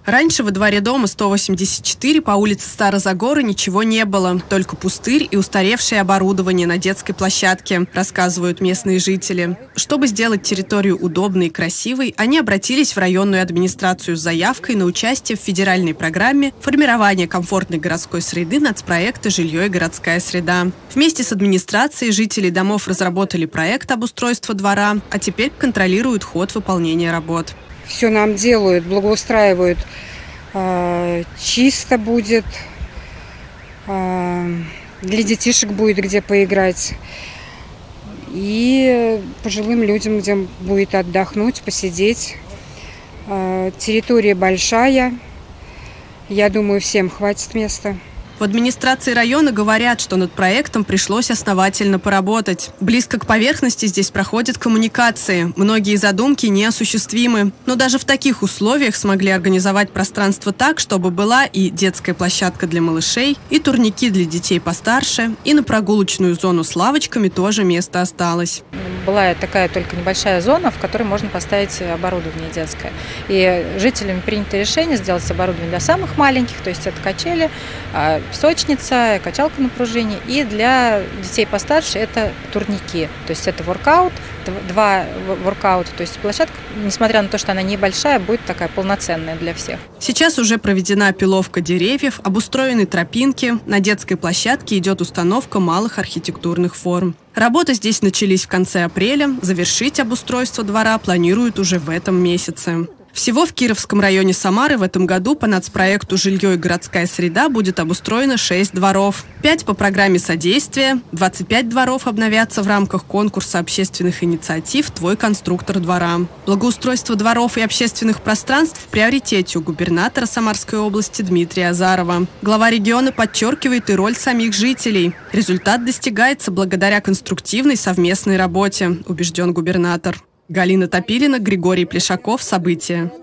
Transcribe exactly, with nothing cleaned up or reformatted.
Раньше во дворе дома сто восемьдесят четыре по улице Старозагора ничего не было, только пустырь и устаревшее оборудование на детской площадке, рассказывают местные жители. Чтобы сделать территорию удобной и красивой, они обратились в районную администрацию с заявкой на участие в федеральной программе формирования комфортной городской среды нацпроекта «Жилье и городская среда». Вместе с администрацией жители домов разработали проект обустройства двора, а теперь контролируют ход выполнения работ. Все нам делают, благоустраивают. Э, чисто будет, э, для детишек будет где поиграть. И пожилым людям, где будет отдохнуть, посидеть. Э, территория большая. Я думаю, всем хватит места. В администрации района говорят, что над проектом пришлось основательно поработать. Близко к поверхности здесь проходят коммуникации. Многие задумки неосуществимы. Но даже в таких условиях смогли организовать пространство так, чтобы была и детская площадка для малышей, и турники для детей постарше, и на прогулочную зону с лавочками тоже место осталось. Была такая только небольшая зона, в которой можно поставить оборудование детское. И жителями принято решение сделать оборудование для самых маленьких, то есть это качели, песочница, качалка на пружине. И для детей постарше это турники. То есть это воркаут, два воркаута. То есть площадка, несмотря на то, что она небольшая, будет такая полноценная для всех. Сейчас уже проведена опиловка деревьев, обустроены тропинки. На детской площадке идет установка малых архитектурных форм. Работы здесь начались в конце апреля. Завершить обустройство двора планируют уже в этом месяце. Всего в Кировском районе Самары в этом году по нацпроекту «Жилье и городская среда» будет обустроено шесть дворов. пять по программе содействия, двадцать пять дворов обновятся в рамках конкурса общественных инициатив «Твой конструктор двора». Благоустройство дворов и общественных пространств в приоритете у губернатора Самарской области Дмитрия Азарова. Глава региона подчеркивает и роль самих жителей. Результат достигается благодаря конструктивной совместной работе, убежден губернатор. Галина Топилина, Григорий Плешаков. События.